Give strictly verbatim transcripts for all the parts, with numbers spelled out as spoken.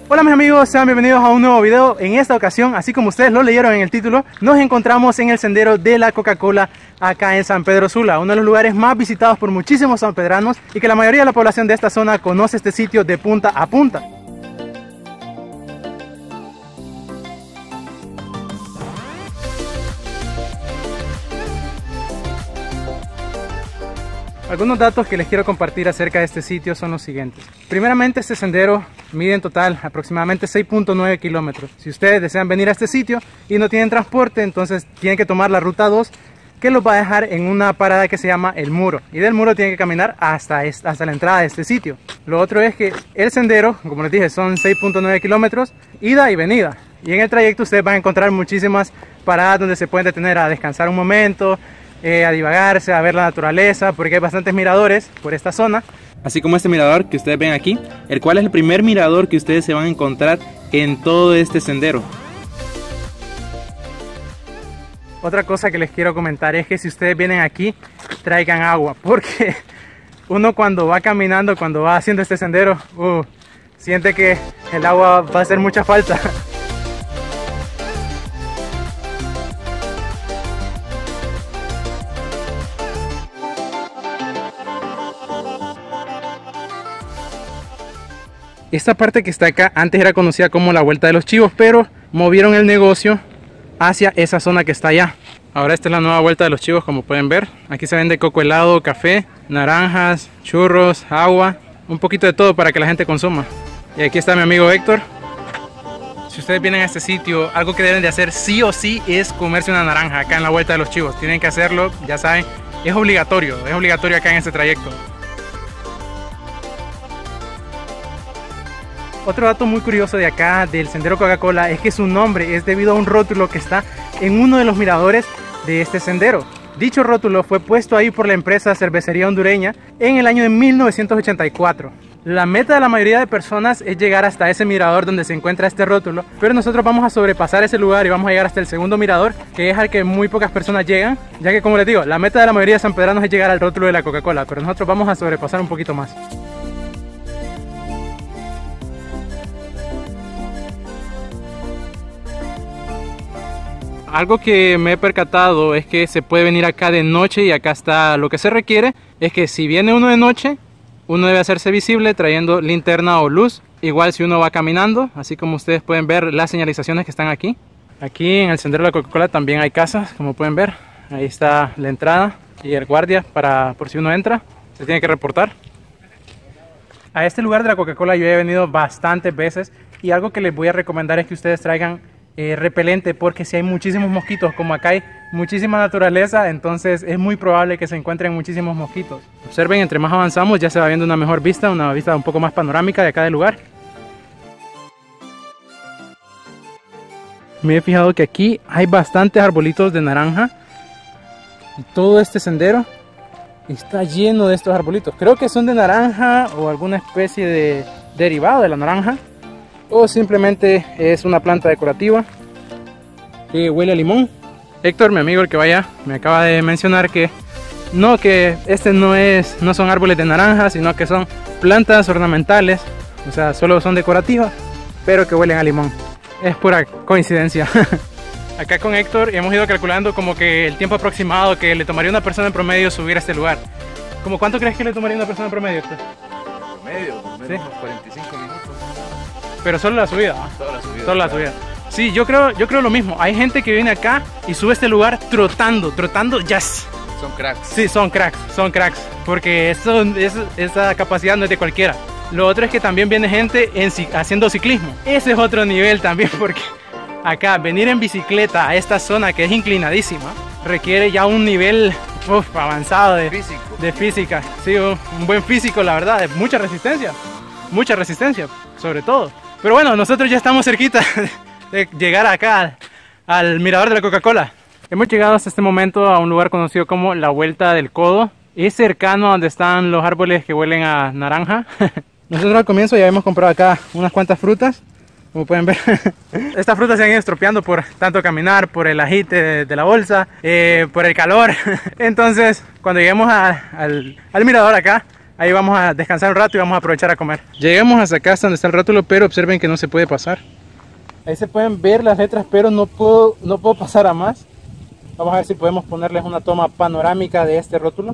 Hola mis amigos, sean bienvenidos a un nuevo video. En esta ocasión, así como ustedes lo leyeron en el título, nos encontramos en el sendero de la Coca-Cola acá en San Pedro Sula, uno de los lugares más visitados por muchísimos sanpedranos y que la mayoría de la población de esta zona conoce este sitio de punta a punta. Algunos datos que les quiero compartir acerca de este sitio son los siguientes. Primeramente, este sendero mide en total aproximadamente seis punto nueve kilómetros. Si ustedes desean venir a este sitio y no tienen transporte, entonces tienen que tomar la ruta dos, que los va a dejar en una parada que se llama El Muro. Y del Muro tienen que caminar hasta, esta, hasta la entrada de este sitio. Lo otro es que el sendero, como les dije, son seis punto nueve kilómetros, ida y venida. Y en el trayecto ustedes van a encontrar muchísimas paradas donde se pueden detener a descansar un momento, Eh, a divagarse, a ver la naturaleza, porque hay bastantes miradores por esta zona. Así como este mirador que ustedes ven aquí, el cual es el primer mirador que ustedes se van a encontrar en todo este sendero. Otra cosa que les quiero comentar es que si ustedes vienen aquí, traigan agua, porque uno cuando va caminando, cuando va haciendo este sendero, uh, siente que el agua va a hacer mucha falta. Esta parte que está acá antes era conocida como la Vuelta de los Chivos, pero movieron el negocio hacia esa zona que está allá. Ahora esta es la nueva Vuelta de los Chivos, como pueden ver. Aquí se vende coco helado, café, naranjas, churros, agua, un poquito de todo para que la gente consuma. Y aquí está mi amigo Héctor. Si ustedes vienen a este sitio, algo que deben de hacer sí o sí es comerse una naranja acá en la Vuelta de los Chivos. Tienen que hacerlo, ya saben, es obligatorio, es obligatorio acá en este trayecto. Otro dato muy curioso de acá, del sendero Coca-Cola, es que su nombre es debido a un rótulo que está en uno de los miradores de este sendero. Dicho rótulo fue puesto ahí por la empresa Cervecería Hondureña en el año de mil novecientos ochenta y cuatro. La meta de la mayoría de personas es llegar hasta ese mirador donde se encuentra este rótulo, pero nosotros vamos a sobrepasar ese lugar y vamos a llegar hasta el segundo mirador, que es al que muy pocas personas llegan, ya que, como les digo, la meta de la mayoría de sanpedranos es llegar al rótulo de la Coca-Cola, pero nosotros vamos a sobrepasar un poquito más. Algo que me he percatado es que se puede venir acá de noche, y acá está lo que se requiere, es que si viene uno de noche, uno debe hacerse visible trayendo linterna o luz, igual si uno va caminando, así como ustedes pueden ver las señalizaciones que están aquí. Aquí en el sendero de la Coca-Cola también hay casas, como pueden ver, ahí está la entrada y el guardia para por si uno entra, se tiene que reportar. A este lugar de la Coca-Cola yo he venido bastantes veces y algo que les voy a recomendar es que ustedes traigan Eh, repelente, porque si hay muchísimos mosquitos, como acá hay muchísima naturaleza, entonces es muy probable que se encuentren muchísimos mosquitos. Observen, entre más avanzamos ya se va viendo una mejor vista, una vista un poco más panorámica de acá del lugar. Me he fijado que aquí hay bastantes arbolitos de naranja y todo este sendero está lleno de estos arbolitos. Creo que son de naranja o alguna especie de derivado de la naranja, o simplemente es una planta decorativa que huele a limón. Héctor, mi amigo el que vaya, me acaba de mencionar que no, que este no es, no son árboles de naranja, sino que son plantas ornamentales, o sea, solo son decorativas, pero que huelen a limón. Es pura coincidencia. Acá con Héctor hemos ido calculando como que el tiempo aproximado que le tomaría a una persona en promedio subir a este lugar. ¿Cómo cuánto crees que le tomaría a una persona en promedio, Héctor? Promedio, promedio, ¿sí? Unos cuarenta y cinco minutos. Pero solo la subida, ¿no? Solo la subida. Solo la subida. Sí, yo creo, yo creo lo mismo. Hay gente que viene acá y sube a este lugar trotando, trotando, yes. Son cracks. Sí, son cracks, son cracks. Porque eso, eso, esa capacidad no es de cualquiera. Lo otro es que también viene gente en, haciendo ciclismo. Ese es otro nivel también, porque acá venir en bicicleta a esta zona que es inclinadísima requiere ya un nivel uf, avanzado de, físico. de física. Sí, un, un buen físico, la verdad, de mucha resistencia. Mucha resistencia, sobre todo. Pero bueno, nosotros ya estamos cerquita de llegar acá al, al mirador de la Coca-Cola. Hemos llegado hasta este momento a un lugar conocido como la Vuelta del Codo. Es cercano a donde están los árboles que huelen a naranja. Nosotros al comienzo ya hemos comprado acá unas cuantas frutas, como pueden ver. Estas frutas se han ido estropeando por tanto caminar, por el agite de, de la bolsa, eh, por el calor. Entonces, cuando lleguemos a, al, al mirador acá, Ahí vamos a descansar un rato y vamos a aprovechar a comer. Llegamos hasta acá, hasta donde está el rótulo, pero observen que no se puede pasar. Ahí se pueden ver las letras, pero no puedo, no puedo pasar a más. Vamos a ver si podemos ponerles una toma panorámica de este rótulo.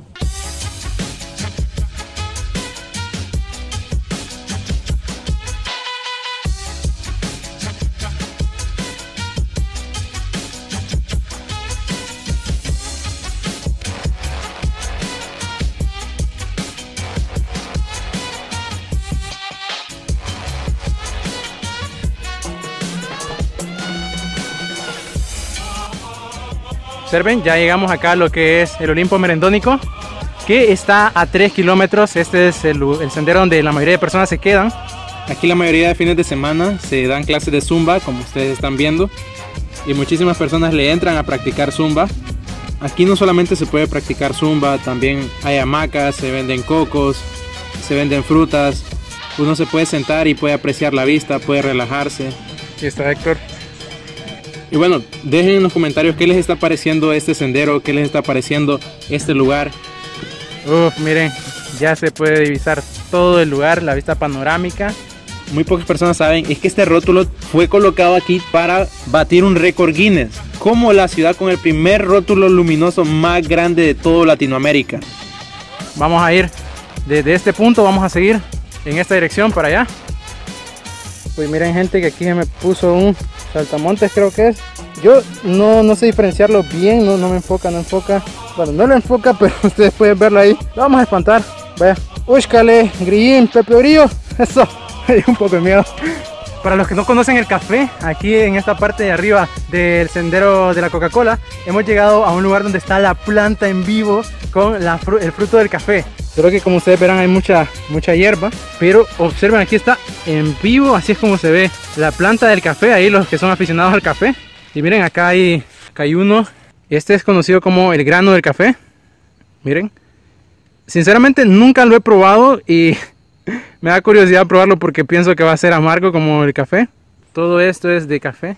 Observen, ya llegamos acá a lo que es el Olimpo Merendónico, que está a tres kilómetros. Este es el, el sendero donde la mayoría de personas se quedan. Aquí la mayoría de fines de semana se dan clases de zumba, como ustedes están viendo, y muchísimas personas le entran a practicar zumba. Aquí no solamente se puede practicar zumba, también hay hamacas, se venden cocos, se venden frutas. Uno se puede sentar y puede apreciar la vista, puede relajarse. Aquí está Héctor. Y bueno, dejen en los comentarios qué les está pareciendo este sendero, qué les está pareciendo este lugar. Uf, miren, ya se puede divisar todo el lugar, la vista panorámica. Muy pocas personas saben, es que este rótulo fue colocado aquí para batir un récord Guinness, como la ciudad con el primer rótulo luminoso más grande de toda Latinoamérica. Vamos a ir desde este punto, vamos a seguir en esta dirección para allá. Pues miren, gente, que aquí me puso un saltamontes, creo que es. Yo no, no sé diferenciarlo bien, no, no me enfoca, no enfoca. Bueno, no lo enfoca, pero ustedes pueden verlo ahí. Lo vamos a espantar. Vaya. Úscale, grillín, Pepe Orillo. Eso, me dio un poco de miedo. Para los que no conocen el café, aquí en esta parte de arriba del sendero de la Coca-Cola, hemos llegado a un lugar donde está la planta en vivo con la, el fruto del café. Creo que como ustedes verán hay mucha, mucha hierba, pero observen, aquí está en vivo, así es como se ve la planta del café, ahí los que son aficionados al café. Y miren, acá hay, acá hay uno, este es conocido como el grano del café. Miren, sinceramente nunca lo he probado y me da curiosidad probarlo porque pienso que va a ser amargo como el café. Todo esto es de café.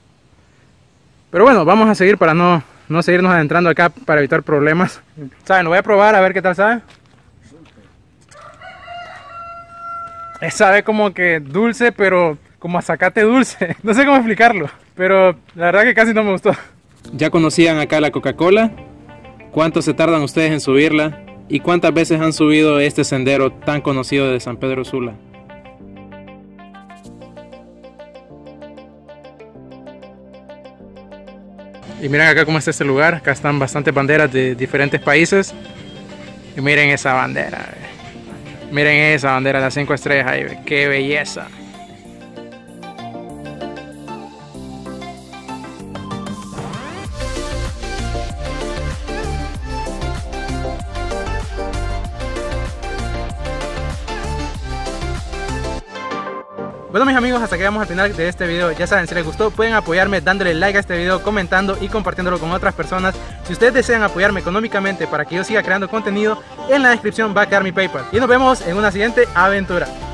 Pero bueno, vamos a seguir para no, no seguirnos adentrando acá para evitar problemas. Saben, lo voy a probar a ver qué tal sabe. Sabe como que dulce, pero como a zacate dulce. No sé cómo explicarlo, pero la verdad que casi no me gustó. ¿Ya conocían acá la Coca-Cola? ¿Cuánto se tardan ustedes en subirla? ¿Y cuántas veces han subido este sendero tan conocido de San Pedro Sula? Y miren acá cómo está este lugar. Acá están bastantes banderas de diferentes países. Y miren esa bandera. Miren esa bandera, las cinco estrellas ahí. ¡Qué belleza! Bueno, mis amigos, hasta que llegamos al final de este video. Ya saben, si les gustó pueden apoyarme dándole like a este video, comentando y compartiéndolo con otras personas. Si ustedes desean apoyarme económicamente para que yo siga creando contenido, en la descripción va a quedar mi PayPal. Y nos vemos en una siguiente aventura.